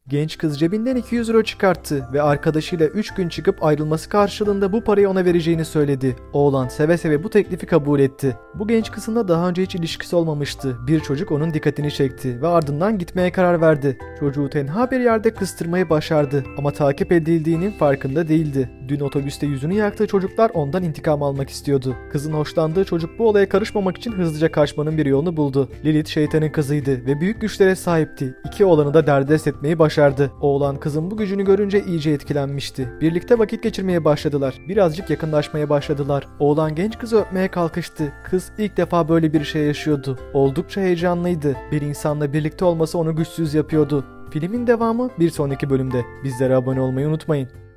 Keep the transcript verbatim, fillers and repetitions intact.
Genç kız cebinden iki yüz euro çıkarttı ve arkadaşıyla üç gün çıkıp ayrılması karşılığında bu parayı ona vereceğini söyledi. Oğlan seve seve bu teklifi kabul etti. Bu genç kızın da daha önce hiç ilişkisi olmamıştı. Bir çocuk onun dikkatini çekti ve ardından gitmeye karar verdi. Çocuğu tenha bir yerde kıstırmayı başardı ama takip edildiğinin farkında değildi. Dün otobüste yüzünü yaktığı çocuklar ondan intikam almak istiyordu. Kızın hoşlandığı çocuk bu olaya karışmamak için hızlıca kaçmanın bir yolunu buldu. Lilith şeytanın kızıydı ve büyük güçlere sahipti. İki oğlanı da derdest etmeyi başardı. Oğlan kızın bu gücünü görünce iyice etkilenmişti. Birlikte vakit geçirmeye başladılar. Birazcık yakınlaşmaya başladılar. Oğlan genç kızı öpmeye kalkıştı. Kız ilk defa böyle bir şey yaşıyordu. Oldukça heyecanlıydı. Bir insanla birlikte olması onu güçsüz yapıyordu. Filmin devamı bir sonraki bölümde. Bizlere abone olmayı unutmayın.